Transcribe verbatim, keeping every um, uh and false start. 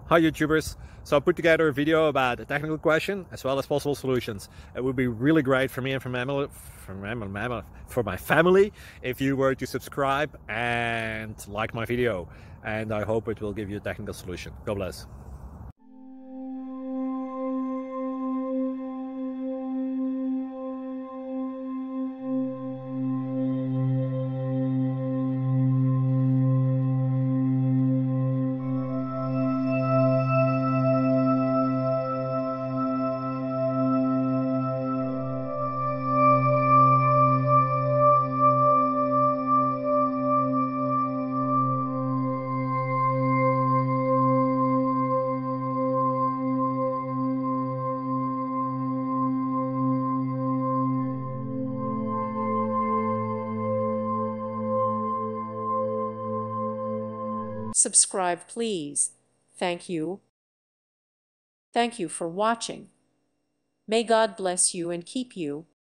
Hi YouTubers! So I put together a video about a technical question as well as possible solutions. It would be really great for me and for my family, for my, for my family if you were to subscribe and like my video, and I hope it will give you a technical solution. God bless. Subscribe, please. Thank you. Thank you for watching. May God bless you and keep you.